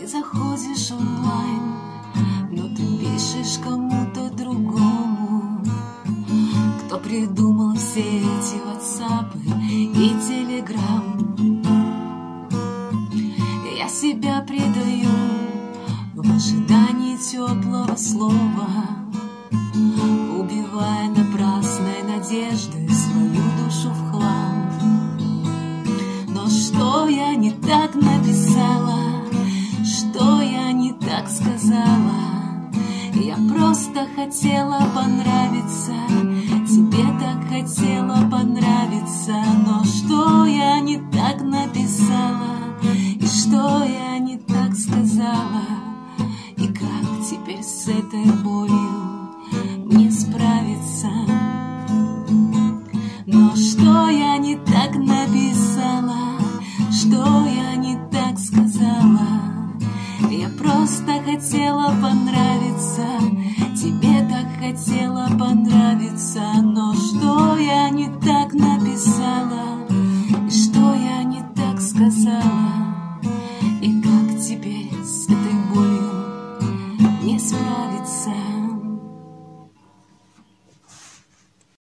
заходишь онлайн, но ты пишешь кому-то другому, кто придумал все эти ватсапы и телеграм. Я себя предаю в ожидании теплого слова, убивая напрасной надеждой свою душу в хлам. Но что я не так написала, что я не так сказала? Я просто хотела понравиться, тебе так хотела понравиться. Но что я не так написала, и что я не так сказала? И как теперь с этой болью мне справиться? Но что я не так написала, что я не так сказала? Я просто хотела понравиться, тебе так хотела понравиться. Но что я не так написала, и что я не так сказала? И как теперь с этой болью